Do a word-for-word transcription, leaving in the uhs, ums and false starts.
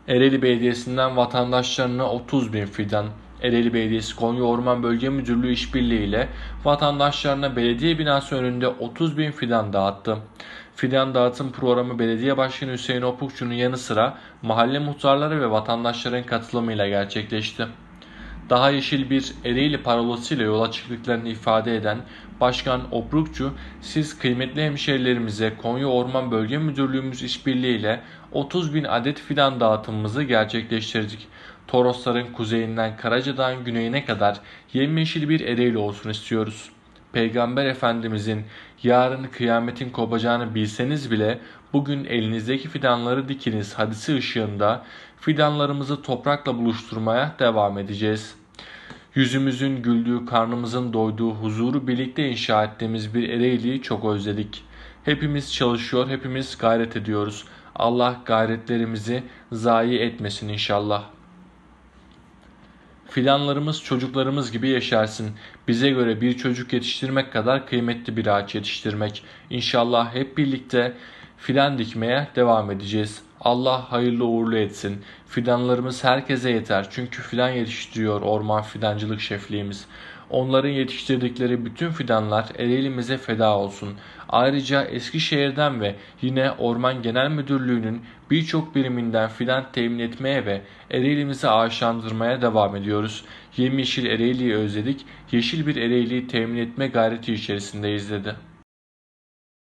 Ereğli Belediyesi'nden vatandaşlarına otuz bin fidan. Ereğli Belediyesi Konya Orman Bölge Müdürlüğü işbirliği ile vatandaşlarına belediye binası önünde otuz bin fidan dağıttı. Fidan dağıtım programı Belediye Başkanı Hüseyin Opukçu'nun yanı sıra mahalle muhtarları ve vatandaşların katılımıyla gerçekleşti. Daha yeşil bir Ereğli parolasıyla yola çıktıklarını ifade eden Başkan Obrukçu, "Siz kıymetli hemşehrilerimize Konya Orman Bölge Müdürlüğümüz işbirliğiyle otuz bin adet fidan dağıtımımızı gerçekleştirdik. Torosların kuzeyinden Karacadağ'ın güneyine kadar yemyeşil bir Ereğli olsun istiyoruz. Peygamber Efendimizin yarın kıyametin kopacağını bilseniz bile bugün elinizdeki fidanları dikiniz hadisi ışığında fidanlarımızı toprakla buluşturmaya devam edeceğiz. Yüzümüzün güldüğü, karnımızın doyduğu, huzuru birlikte inşa ettiğimiz bir Ereğli'yi çok özledik. Hepimiz çalışıyor, hepimiz gayret ediyoruz. Allah gayretlerimizi zayi etmesin inşallah. Fidanlarımız çocuklarımız gibi yeşersin. Bize göre bir çocuk yetiştirmek kadar kıymetli bir ağaç yetiştirmek. İnşallah hep birlikte fidan dikmeye devam edeceğiz. Allah hayırlı uğurlu etsin. Fidanlarımız herkese yeter. Çünkü fidan yetiştiriyor orman fidancılık şefliğimiz. Onların yetiştirdikleri bütün fidanlar Ereğli'mize feda olsun. Ayrıca Eskişehir'den ve yine Orman Genel Müdürlüğü'nün birçok biriminden fidan temin etmeye ve Ereğli'mizi ağaçlandırmaya devam ediyoruz. Yemyeşil Ereğli'yi özledik, yeşil bir Ereğli'yi temin etme gayreti içerisindeyiz dedi.